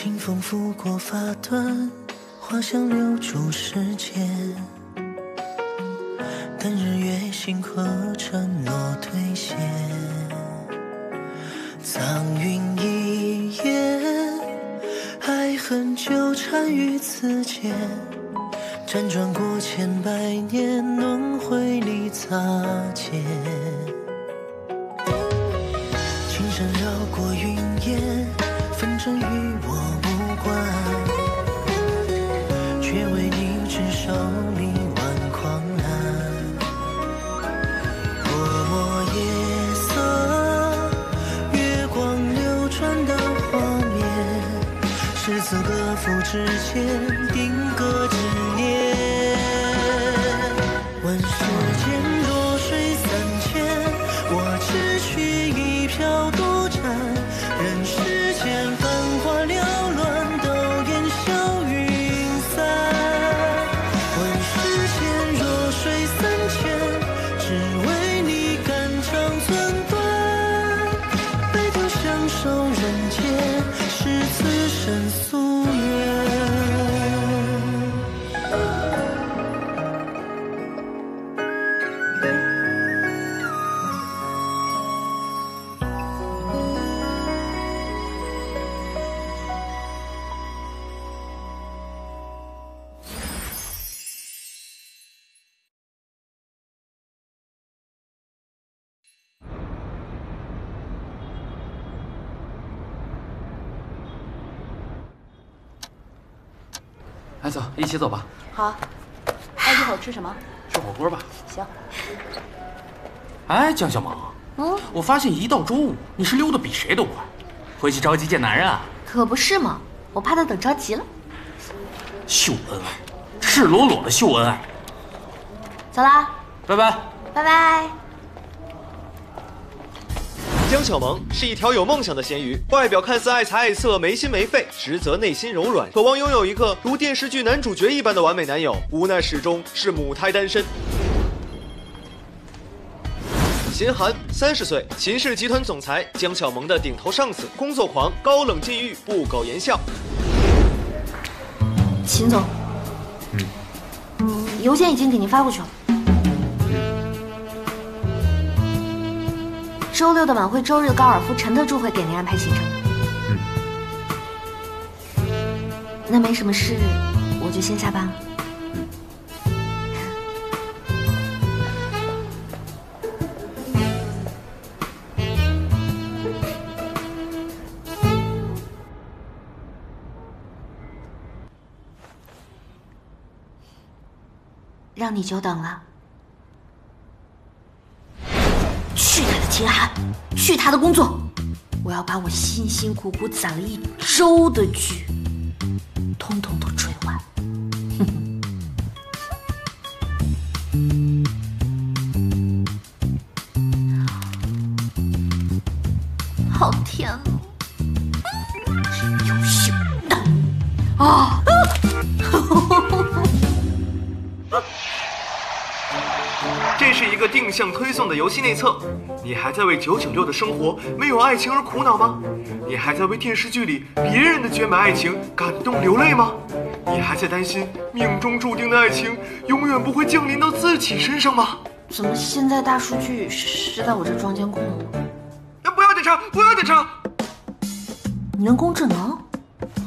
清风拂过发端，花香留住时间。但日月星河承诺兑现，苍云一眼，爱恨纠缠于此间。辗转过千百年，轮回里擦肩。琴声绕过云烟，纷争与我无关，却为你执手里挽狂澜。落寞夜色，月光流转的画面，是此歌赋之间定格执念。问世间弱水三千，我只取一瓢独占。任世间繁华缭乱，都烟消云散。问世间弱水三千，只为你肝肠寸断。白头相守人间，是此生夙愿。 来，走，一起走吧。 好。哎，一会儿吃什么？ 吃火锅吧。 行。 哎，江小萌，我发现一到中午你是溜得比谁都快，回去着急见男人啊？ 可不是嘛，我怕他等着急了。 秀恩爱，赤裸裸的秀恩爱。 走啦， 拜拜。 拜拜。 江小萌是一条有梦想的咸鱼，外表看似爱财爱色、没心没肺，实则内心柔软，渴望拥有一个如电视剧男主角一般的完美男友，无奈始终是母胎单身。秦寒30岁，秦氏集团总裁，江小萌的顶头上司，工作狂，高冷禁欲，不苟言笑。 秦总，邮件已经给您发过去了。周六的晚会，周日的高尔夫，陈特助会给您安排行程的。那没什么事，我就先下班了。让你久等了。去他的秦寒，去他的工作！我要把我辛辛苦苦攒了1周的剧，通通都追完。好甜哦！真优秀啊！ 这是一个定向推送的游戏内测，你还在为996的生活没有爱情而苦恼吗？你还在为电视剧里别人的绝美爱情感动流泪吗？你还在担心命中注定的爱情永远不会降临到自己身上吗？ 怎么现在大数据是在我这装监控了吗？ 不要点唱，不要点唱！ 人工智能啊！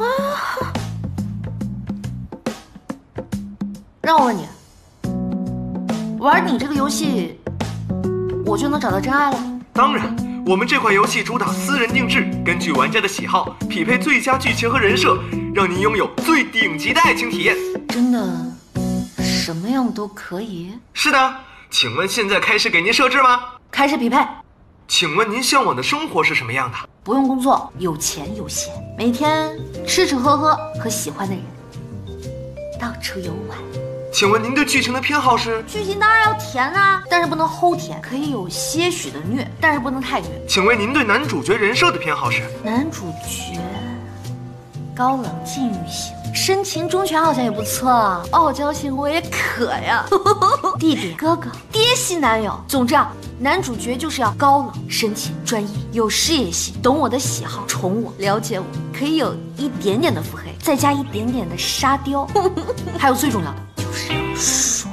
让我问你，玩你这个游戏，我就能找到真爱了？ 当然，我们这款游戏主打私人定制，根据玩家的喜好匹配最佳剧情和人设，让您拥有最顶级的爱情体验。 真的，什么样都可以？ 是的，请问现在开始给您设置吗？ 开始匹配。 请问您向往的生活是什么样的？ 不用工作，有钱有闲，每天吃吃喝喝，和喜欢的人到处游玩。 请问您对剧情的偏好是？ 剧情当然要甜啊，但是不能齁甜，可以有些许的虐，但是不能太虐。 请问您对男主角人设的偏好是？ 男主角高冷禁欲型，深情忠犬好像也不错，傲娇型我也可呀。弟弟、哥哥、爹系男友，总之啊，男主角就是要高冷、深情、专一、有事业心，懂我的喜好，宠我、了解我，可以有一点点的腹黑，再加一点点的沙雕，还有最重要的就是要帅。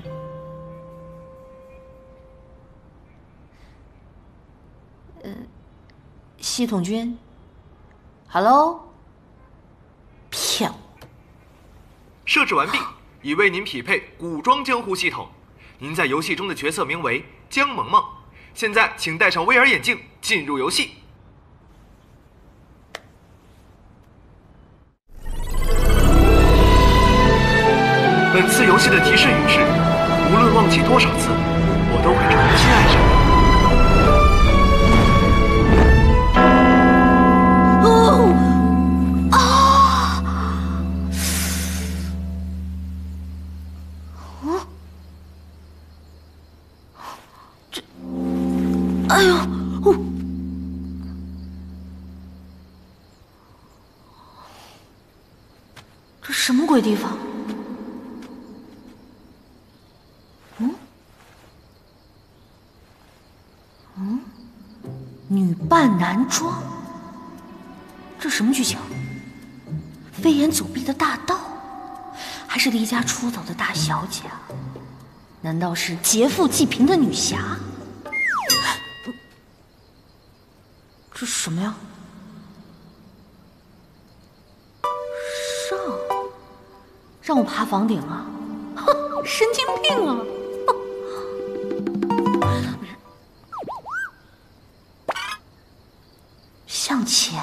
系统君 ，Hello， 骗我！ 设置完毕，已为您匹配古装江湖系统。您在游戏中的角色名为江萌萌。现在请戴上 VR 眼镜进入游戏。本次游戏的提示语是：无论忘记多少次，我都会重新爱上你。 哎呦，这什么鬼地方？女扮男装，这什么剧情？飞檐走壁的大盗，还是离家出走的大小姐？难道是劫富济贫的女侠？这是什么呀？让我爬房顶啊！哼，神经病啊！向前，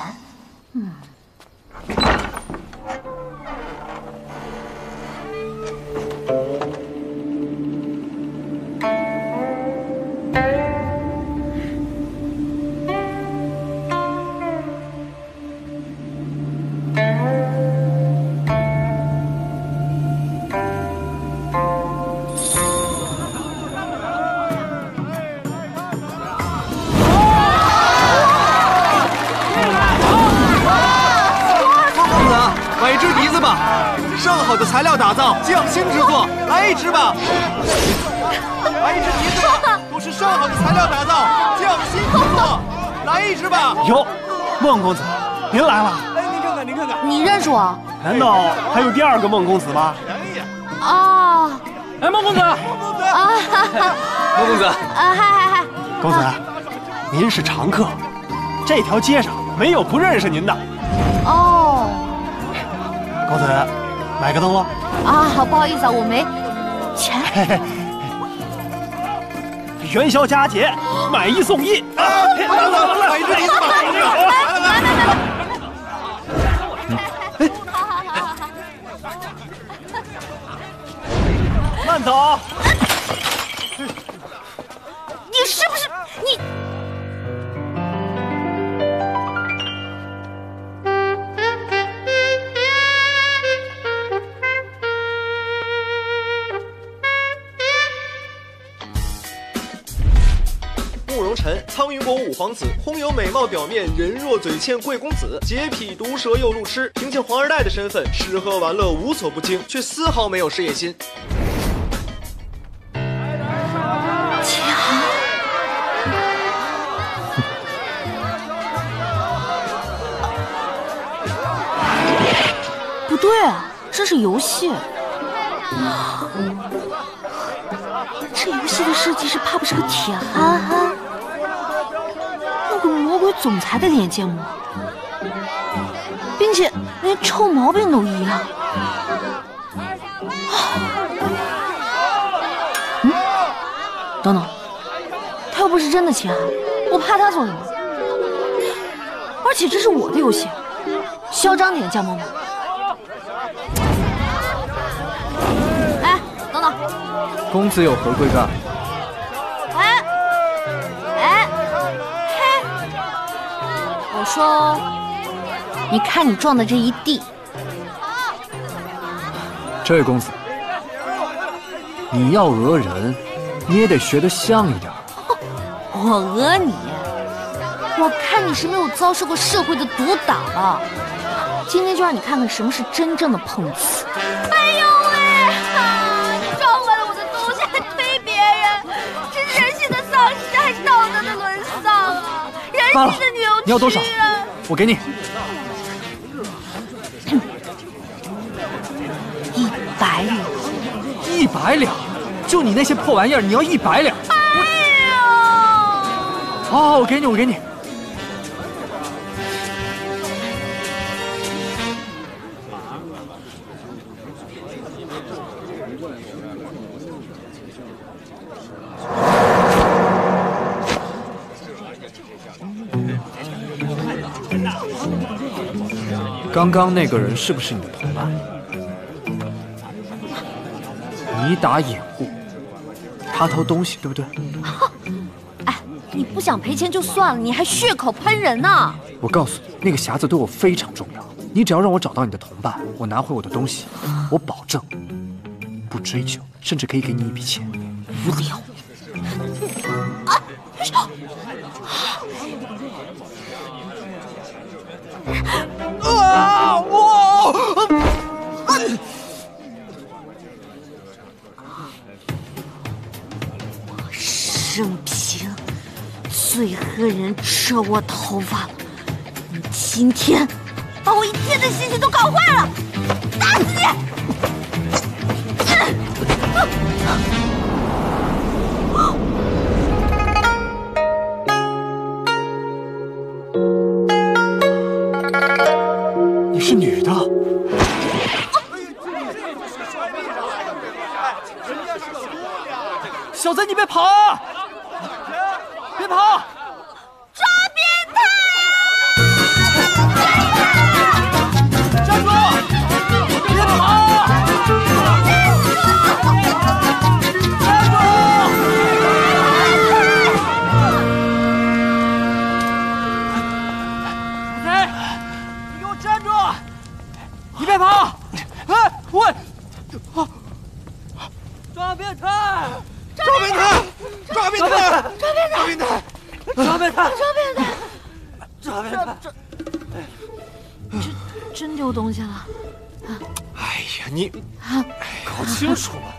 上好的材料打造，匠心之作，来一支吧！来一支笛子吧，都是上好的材料打造，匠心之作，来一支吧！ 哟，孟公子，您来了！ 哎，您看看，您看看， 你认识我？ 难道还有第二个孟公子吗？ 啊！ 哎，孟公子！ 啊！ 孟公子！ 嗨！ 公子，您是常客，这条街上没有不认识您的。 哦。 公子，买个灯笼。 啊，好，不好意思啊，我没钱。 元宵佳节，买一送一。 买一支笛子吧！ 慢走。 你是不是你？ 慕容晨，苍云国五皇子，空有美貌表面，人若嘴欠贵公子，洁癖毒舌又路痴，凭借皇二代的身份，吃喝玩乐无所不精，却丝毫没有事业心。 秦寒，不对啊，这是游戏。这游戏的设计师怕不是个铁憨憨，弄个魔鬼总裁的脸建模，并且连臭毛病都一样。等等，他又不是真的秦寒，我怕他做什么？而且这是我的游戏，嚣张点，江萌萌。哎，等等。 公子有何贵干？ 哎，嘿！我说，你看你撞的这一地。 这位公子，你要讹人，你也得学得像一点。 我讹你？ 我看你是没有遭受过社会的毒打了。今天就让你看看什么是真正的碰瓷。哎呦喂！你撞坏了我的东西还推别人，这是人性的丧失还是道德的沦丧啊？人性的扭曲。 你要多少？我给你。100两。100两？就你那些破玩意儿，你要100两？ 哎呦！ 好，我给你，我给你。刚刚那个人是不是你的同伴？你打掩护，他偷东西，对不对？ 哎，你不想赔钱就算了，你还血口喷人呢！ 我告诉你，那个匣子对我非常重要。你只要让我找到你的同伴，我拿回我的东西，我保证不追究，甚至可以给你一笔钱。 无聊。生平最恨人扯我头发了，你今天把我一天的心情都搞坏了，打死你！ 你是女的？小子，你别跑啊！别跑！ 抓变态站住！别跑！站住！谁？你给我站住！你别跑！哎，我抓变态！ 抓变态！抓变态！抓变态！ 抓变态！ 抓变态！真丢东西了。 哎呀，你搞清楚了。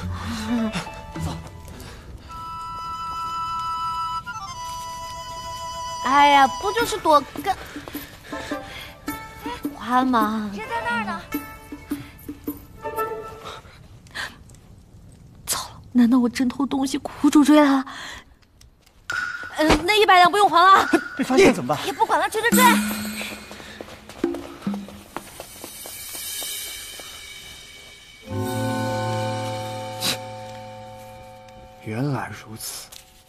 哎呀，不就是躲个还吗？谁在那儿呢？糟了，难道我真偷东西，苦主追来了？那100两不用还了。 被发现怎么办？ 也不管了，追追追！ 原来如此。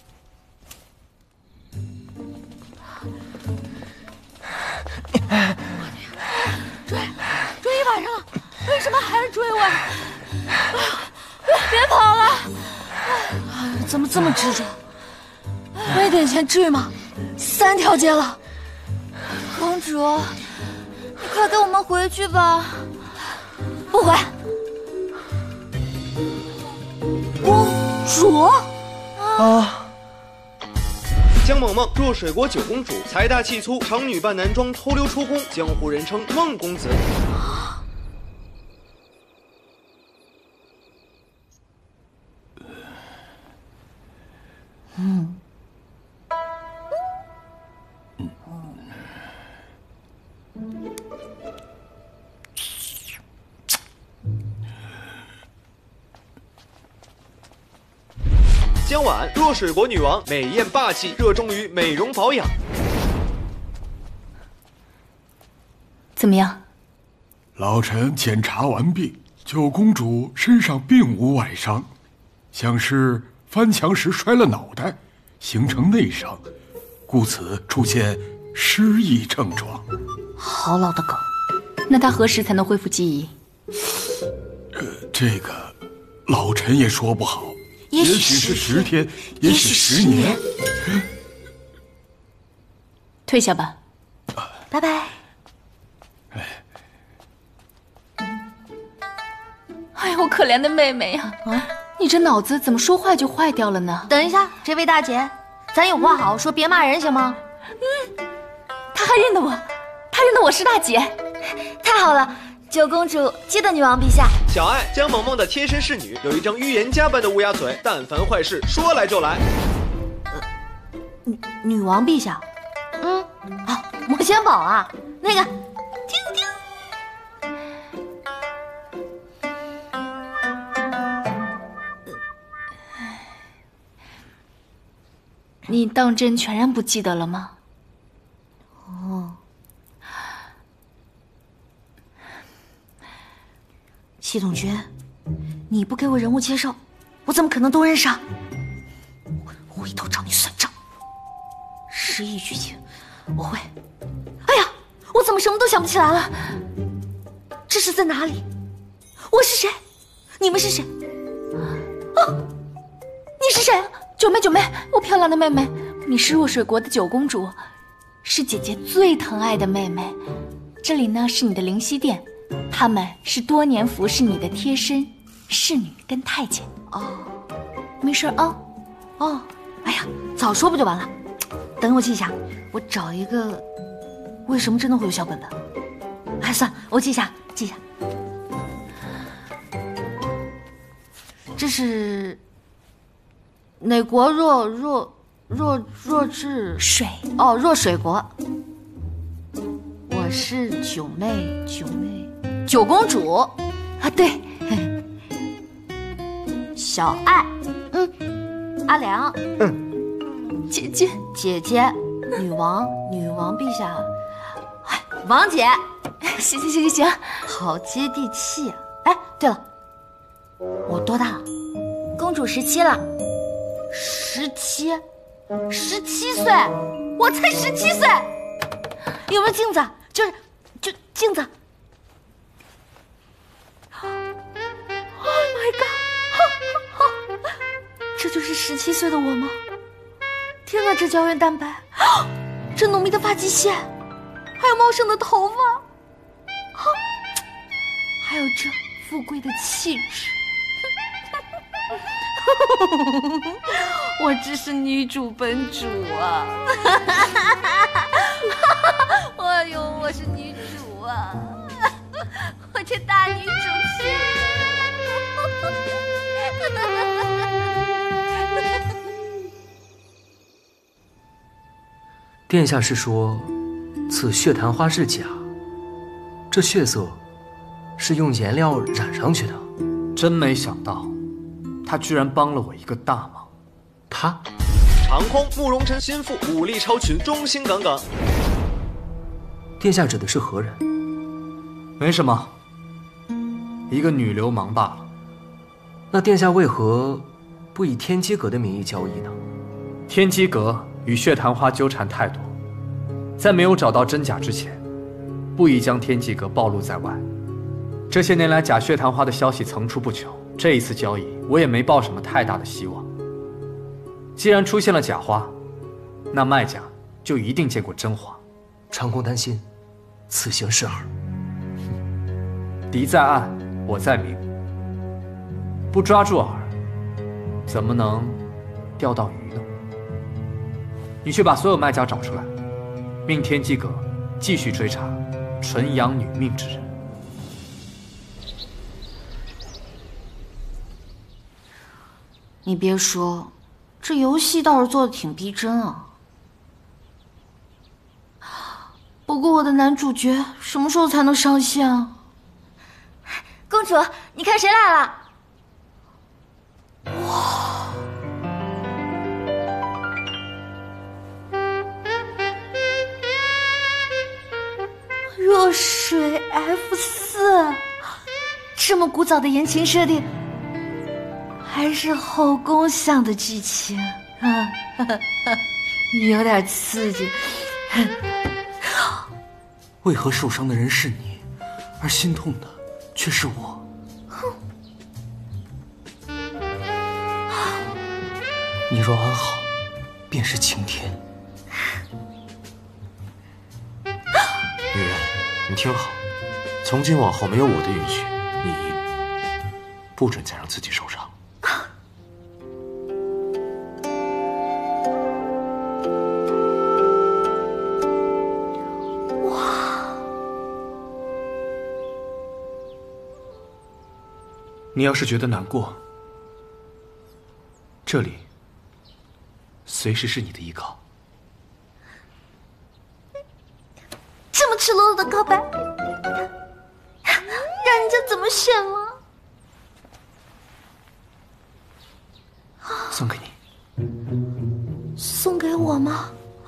追一晚上了，为什么还是追我呀？别跑了！怎么这么执着？没点钱至于吗？3条街了。公主，你快跟我们回去吧。不回。公主啊！ 江萌萌，若水国9公主，财大气粗，常女扮男装偷溜出宫，江湖人称梦公子。江婉，若水国女王，美艳霸气，热衷于美容保养。 怎么样？ 老臣检查完毕，9公主身上并无外伤，像是翻墙时摔了脑袋，形成内伤，故此出现失忆症状。 好老的梗。 那她何时才能恢复记忆？ 这个老臣也说不好。 也许是10天，也许10年。 退下吧。 拜拜。 哎呦，我可怜的妹妹呀！你这脑子怎么说坏就坏掉了呢？ 等一下，这位大姐，咱有话好说，别骂人行吗？ 他认得我，他认得我是大姐。 太好了，九公主记得女王陛下。 小爱江萌萌的贴身侍女，有一张预言家般的乌鸦嘴，但凡坏事说来就来。 女王陛下，好，魔仙堡啊，那个，听听。 你当真全然不记得了吗？ 哦，系统君，你不给我人物介绍，我怎么可能都认识啊？我回头找你算账。失忆剧情，我会。哎呀，我怎么什么都想不起来了？这是在哪里？我是谁？你们是谁？啊，你是谁？ 九妹，九妹，我漂亮的妹妹，你是若水国的九公主，是姐姐最疼爱的妹妹。这里呢是你的灵犀殿，他们是多年服侍你的贴身侍女跟太监。 哦， 没事啊。 哦，哎呀，早说不就完了？等我记一下，我找一个。为什么真的会有小本本？哎，算了，我记一下，记一下。这是哪国弱智水？ 哦，弱水国。我是九九公主啊，对。 小爱，阿良， 姐姐， 女王陛下，哎，王姐， 行， 好接地气啊！哎，对了，我多大了？ 公主17了。 17岁，我才17岁。有没有镜子？就镜子。Oh my god！ 这就是17岁的我吗？天哪，这胶原蛋白，这浓密的发际线，还有茂盛的头发，还有这富贵的气质。我只是女主本主啊！哎呦，我是女主啊！我这大女主气！ 殿下是说，此血檀花是假，这血色是用颜料染上去的。 真没想到，他居然帮了我一个大忙。 他， 长空慕容晨心腹，武力超群，忠心耿耿。 殿下指的是何人？ 没什么，一个女流氓罢了。 那殿下为何不以天机阁的名义交易呢？ 天机阁与血檀花纠缠太多，在没有找到真假之前，不宜将天机阁暴露在外。这些年来，假血檀花的消息层出不穷，这一次交易，我也没抱什么太大的希望。既然出现了假花，那卖家就一定见过真花。 长空担心，此行是饵。 敌在暗，我在明，不抓住饵，怎么能钓到鱼呢？你去把所有卖家找出来，命天机阁继续追查纯阳女命之人。 你别说，这游戏倒是做的挺逼真啊。不过我的男主角什么时候才能上线啊？公主，你看谁来了？哇！弱水 F4，这么古早的言情设定。还是后宫向的剧情啊，有点刺激。 为何受伤的人是你，而心痛的却是我？你若安好，便是晴天。 女人，你听好，从今往后没有我的允许，你不准再让自己受伤。 你要是觉得难过，这里随时是你的依靠。 这么赤裸裸的告白，让人家怎么选吗？ 送给你。 送给我吗？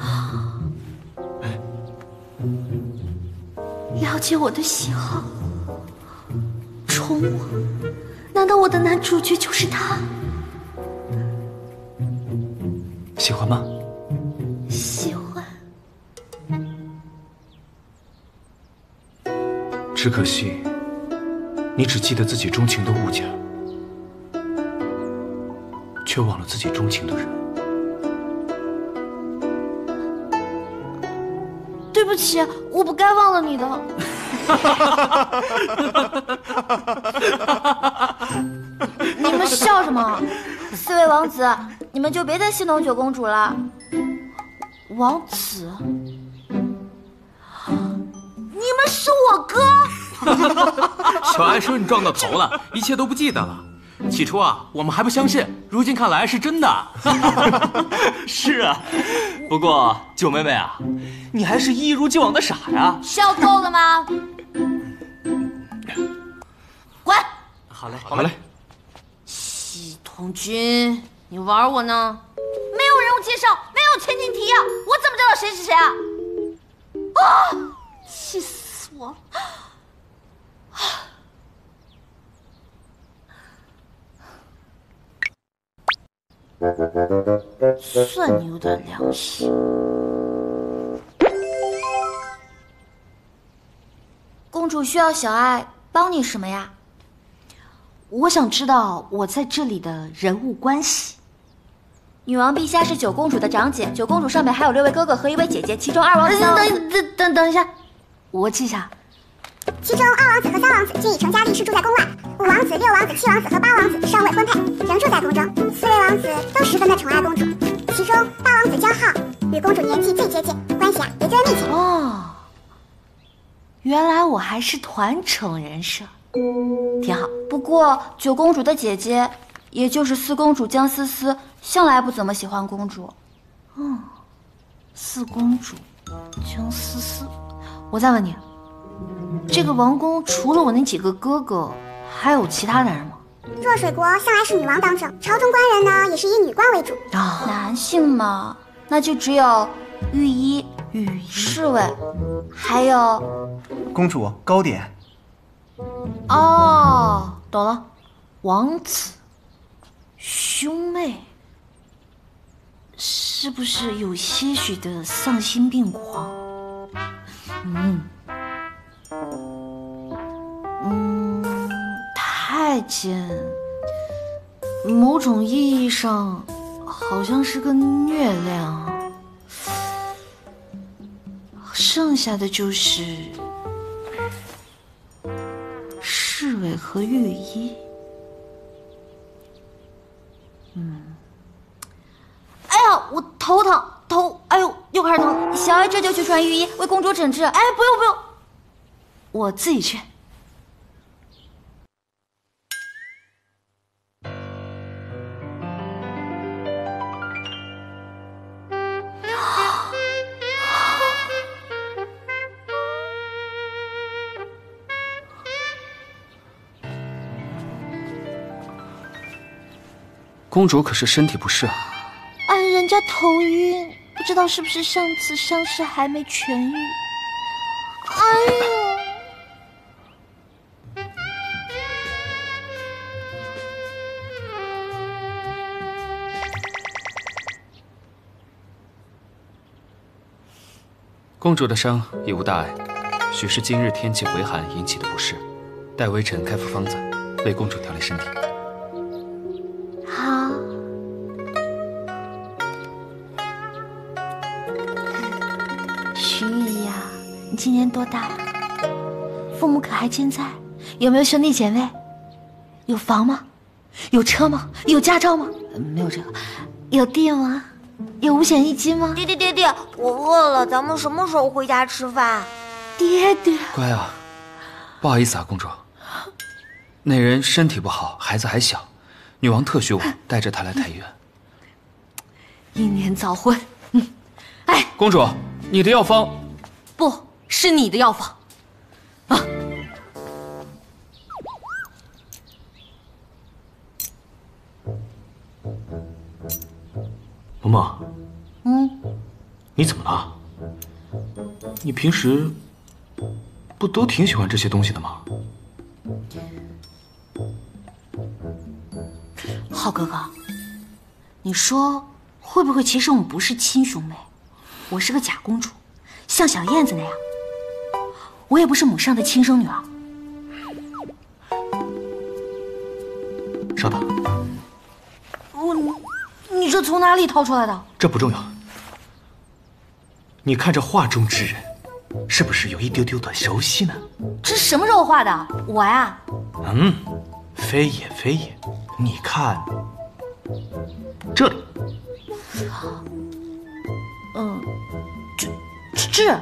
了解我的喜好，宠我，难道我的男主角就是他？ 喜欢吗？ 喜欢。 只可惜，你只记得自己钟情的物件，却忘了自己钟情的人。 对不起，我不该忘了你的。你们笑什么？4位王子，你们就别再戏弄九公主了。王子，你们是我哥。 小爱说你撞到头了，一切都不记得了。起初啊，我们还不相信，如今看来是真的。 是啊，不过九妹妹啊，你还是一如既往的傻呀。 笑够了吗？滚！ 好嘞， 好嘞。 系统君，你玩我呢？没有人物介绍，没有前情提要，我怎么知道谁是谁啊？啊！气死我了！算你有点良心。公主需要小爱帮你什么呀？我想知道我在这里的人物关系。女王陛下是九公主的长姐，九公主上面还有6位哥哥和1位姐姐，其中2王子、3王子……等一下，我记下。 其中2王子和3王子均已成家立室，住在宫外；5王子、6王子、7王子和8王子尚未婚配，仍住在宫中。4位王子都十分的宠爱公主，其中8王子骄浩，与公主年纪最接近，关系也最密切。 哦，原来我还是团宠人设，挺好。不过九公主的姐姐，也就是4公主江思思，向来不怎么喜欢公主。4公主江思思，我再问你。这个王宫除了我那几个哥哥，还有其他男人吗？ 若水国向来是女王当政，朝中官人呢也是以女官为主。 男性嘛，那就只有御医、侍卫，还有公主糕点。 哦，懂了，王子、兄妹，是不是有些许的丧心病狂？太监，某种意义上好像是个月亮，剩下的就是侍卫和御医。哎呀，我头疼，哎呦，又开始疼。小爱这就去传御医，为公主诊治。哎，不用，我自己去。 公主可是身体不适啊。 人家头晕，不知道是不是上次伤势还没痊愈。哎呦！ 公主的伤已无大碍，许是今日天气回寒引起的不适。待微臣开副方子，为公主调理身体。 好。徐姨呀，你今年多大了？父母可还健在？有没有兄弟姐妹？有房吗？有车吗？有驾照吗？没有这个。有地吗？有5险1金吗？ 爹，我饿了，咱们什么时候回家吃饭？ 爹， 乖啊，不好意思啊，公主。 那人身体不好，孩子还小，女王特许我带着他来太医院。 英年早婚， 公主，你的药方不是你的药方啊！ 萌萌，你怎么了？你平时不都挺喜欢这些东西的吗？ 浩哥哥，你说会不会其实我们不是亲兄妹？我是个假公主，像小燕子那样。我也不是母上的亲生女儿。 稍等， 你这从哪里掏出来的？ 这不重要。你看这画中之人，是不是有一丢丢的熟悉呢？ 这什么时候画的？我呀？ 非也非也。你看这里， 这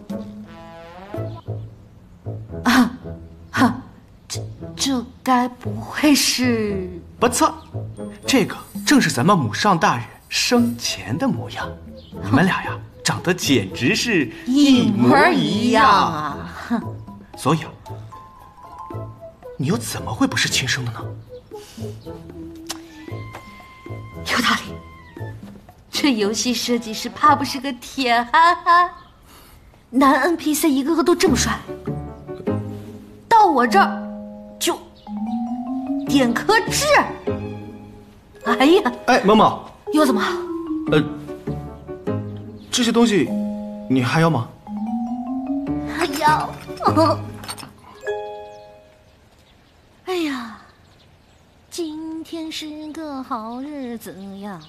这该不会是？ 不错，这个正是咱们母上大人生前的模样。你们俩呀，长得简直是一模一样啊！ 所以啊，你又怎么会不是亲生的呢？ 有道理，这游戏设计师怕不是个铁憨憨。男 NPC 一个个都这么帅，到我这儿就点颗痣。哎呀， 哎，萌萌， 又怎么？ 这些东西你还要吗？ 哎呀，哎呀，今天是个好日子呀！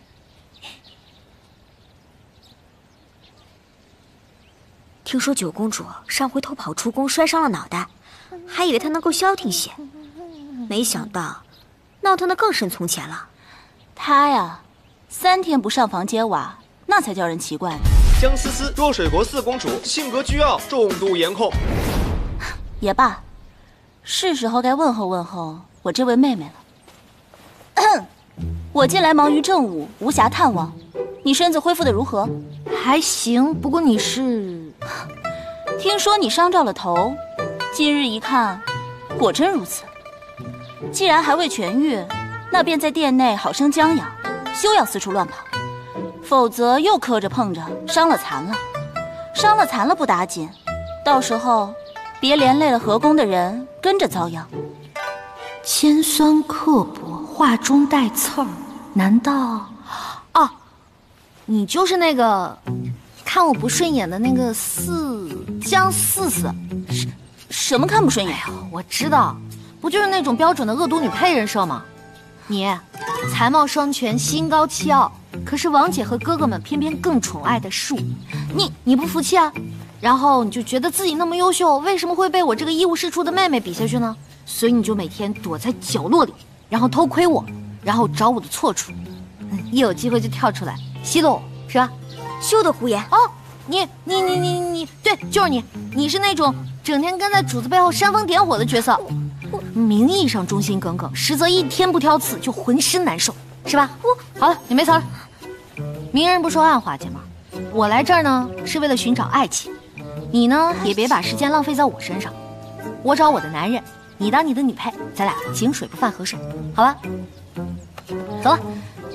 听说九公主上回偷跑出宫摔伤了脑袋，还以为她能够消停些，没想到闹腾得更甚从前了。 她呀，3天不上房揭瓦，那才叫人奇怪呢。 江思思，若水国4公主，性格倨傲，重度颜控。 也罢，是时候该问候问候我这位妹妹了。我近来忙于政务，无暇探望。你身子恢复得如何？ 还行，不过你是…… 听说你伤着了头，今日一看，果真如此。既然还未痊愈，那便在殿内好生将养，休要四处乱跑，否则又磕着碰着，伤了残了。伤了残了不打紧，到时候别连累了河宫的人跟着遭殃。 尖酸刻薄，话中带刺儿，难道……哦，你就是那个看我不顺眼的那个江四四？ 什么看不顺眼？ 我知道，不就是那种标准的恶毒女配人设吗？你才貌双全，心高气傲，可是王姐和哥哥们偏偏更宠爱的是我。你不服气啊？然后你就觉得自己那么优秀，为什么会被我这个一无是处的妹妹比下去呢？所以你就每天躲在角落里，然后偷窥我，然后找我的错处，一有机会就跳出来奚落我，是吧？ 休得胡言！ 哦，你，对，就是你，你是那种整天跟在主子背后煽风点火的角色，名义上忠心耿耿，实则一天不挑刺就浑身难受，是吧？好了，你没词了。明人不说暗话，姐们儿，我来这儿呢是为了寻找爱情，你呢也别把时间浪费在我身上，我找我的男人，你当你的女配，咱俩井水不犯河水，好吧？走了。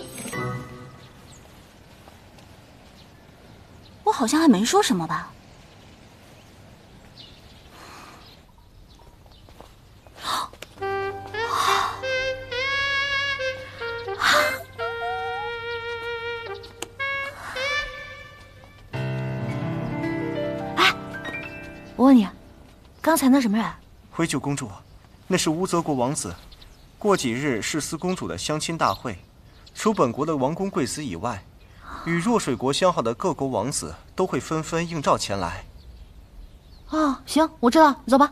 我好像还没说什么吧？ 哎，我问你，刚才那什么人？ 回九公主，那是乌泽国王子。过几日是4公主的相亲大会，除本国的王公贵子以外，与弱水国相好的各国王子都会纷纷应召前来。 哦，行，我知道，你走吧。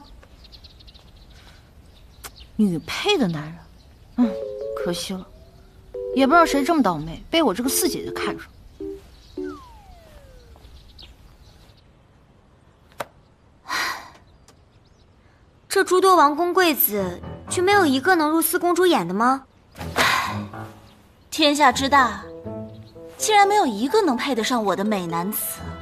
女配的男人，可惜了，也不知道谁这么倒霉，被我这个四姐姐看上。 这诸多王公贵子却没有一个能入四公主眼的吗？ 天下之大，竟然没有一个能配得上我的美男子。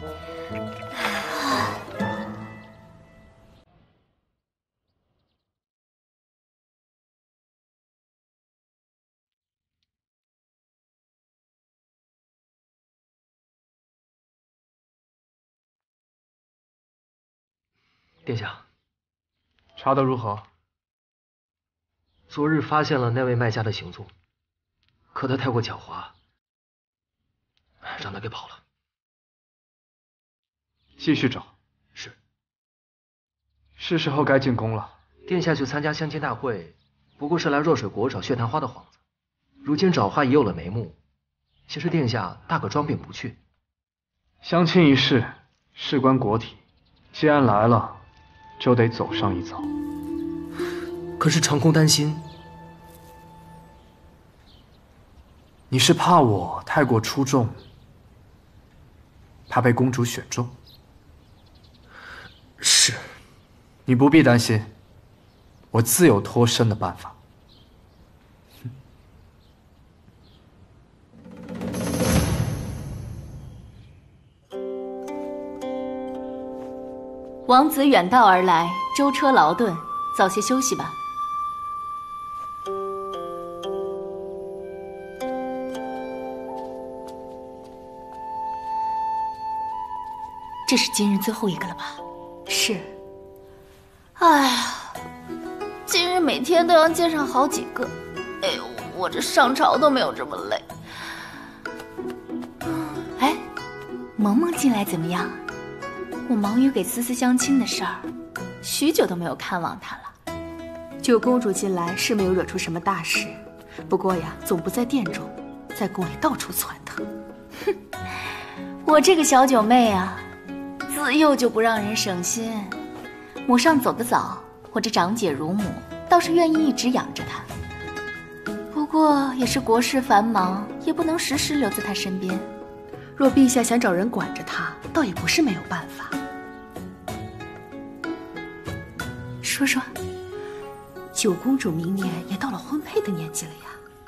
殿下，查得如何？昨日发现了那位卖家的行踪，可他太过狡猾，让他给跑了。继续找。是。是时候该进宫了。殿下去参加相亲大会，不过是来若水国找血潭花的幌子。如今找花已有了眉目，其实殿下大可装病不去。相亲一事，事关国体，既然来了，就得走上一遭。可是长空担心，你是怕我太过出众，怕被公主选中？是。你不必担心，我自有脱身的办法。 王子远道而来，舟车劳顿，早些休息吧。这是今日最后一个了吧？是。哎呀，今日每天都要见上好几个，哎呦，我这上朝都没有这么累。哎，萌萌近来怎么样？我忙于给思思相亲的事儿，许久都没有看望她了。 九公主近来是没有惹出什么大事，不过呀，总不在殿中，在宫里到处窜腾。 哼，我这个小九妹啊，自幼就不让人省心。母上走得早，我这长姐如母倒是愿意一直养着她。不过也是国事繁忙，也不能时时留在她身边。 若陛下想找人管着她，倒也不是没有办法。 说说， 九公主明年也到了婚配的年纪了呀。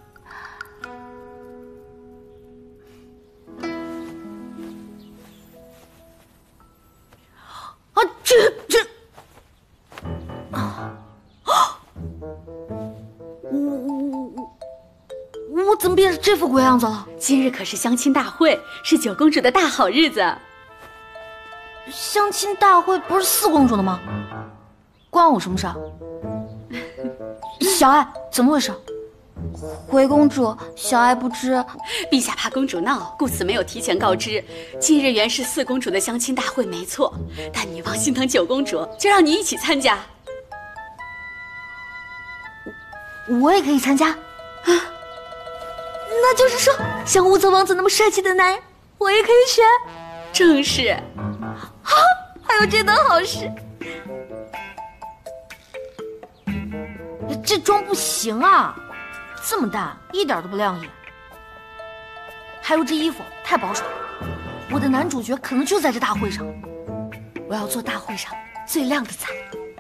我怎么变成这副鬼样子了？ 今日可是相亲大会，是九公主的大好日子。 相亲大会不是四公主的吗？关我什么事？小爱，怎么回事？回公主，小爱不知。 陛下怕公主闹，故此没有提前告知。今日原是四公主的相亲大会，没错。但女王心疼九公主，就让你一起参加。 我也可以参加啊？那就是说，像乌泽王子那么帅气的男人，我也可以选。 正是。 啊，还有这等好事。这妆不行啊，这么淡，一点都不亮眼。还有这衣服太保守了，我的男主角可能就在这大会上。我要做大会上最亮的彩。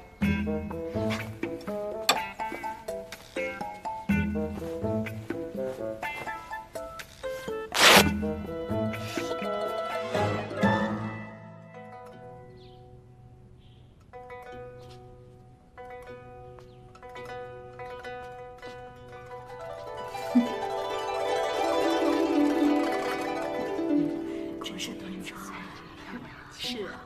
是啊，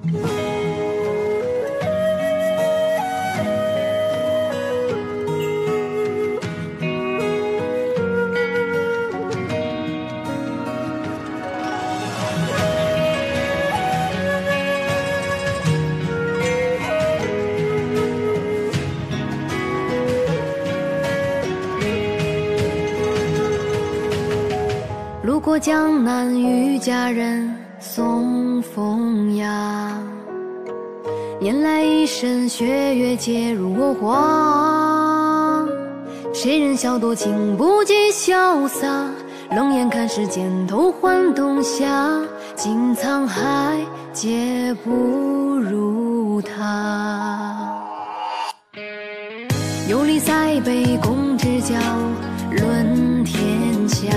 路过江南遇佳人送风雅，拈来一身雪月皆如我画。谁人笑多情不及潇洒，冷眼看世间头换冬夏，尽沧海皆不如他。游离塞北共之交，论天下。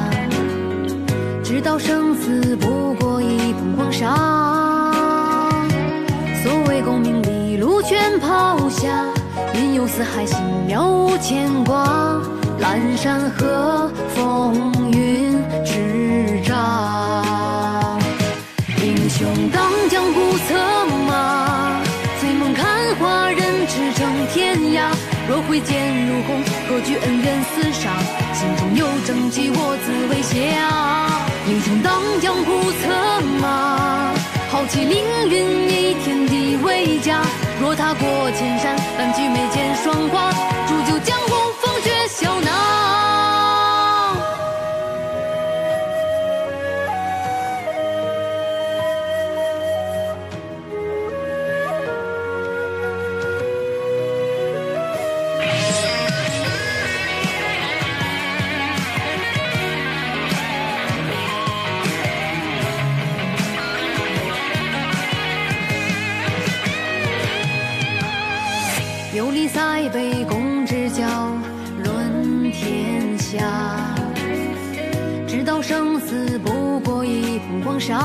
知道生死不过一捧黄沙，所谓功名利禄全抛下，云游四海心了无牵挂。阑珊河风云叱咤，英雄当江湖策马，醉梦看花人驰骋天涯。若挥剑如虹，何惧恩怨厮杀？心中有正气，我自为侠。英雄当江湖策马，豪气凌云以天地为家。若踏过千山，但举眉间霜华，铸就江湖风雪笑纳。游离塞北共之交，论天下。知道生死不过一捧黄沙，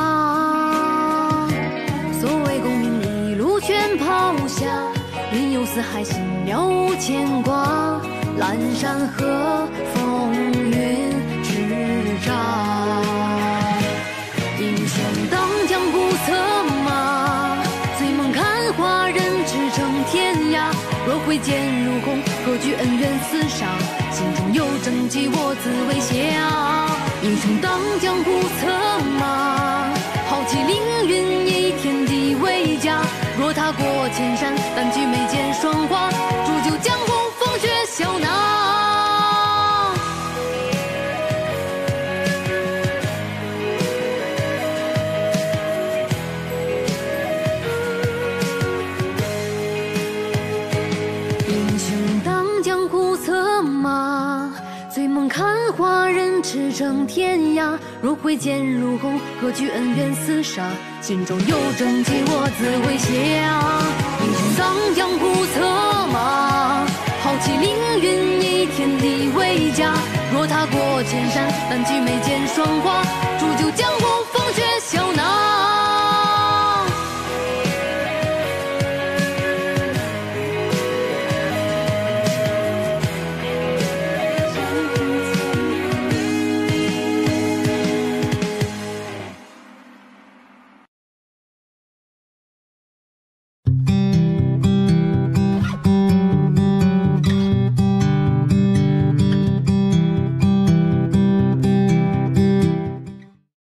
所谓功名利禄全抛下。云游四海心了无牵挂，阑珊河风云叱咤。英雄当江湖策马，醉梦看花人驰骋天涯。若挥剑如虹，何惧恩怨厮杀？心中有正气，我自为侠。英雄当江湖策马，豪气凌云以天地为家。若踏过千山，但举眉间霜华，铸就江湖风雪笑纳。醉梦看花人驰骋天涯。若挥剑如虹，何惧恩怨厮杀？心中有正气，我自为侠。英雄当江湖策马，豪气凌云以天地为家。若踏过千山，但举眉间霜华，铸就江湖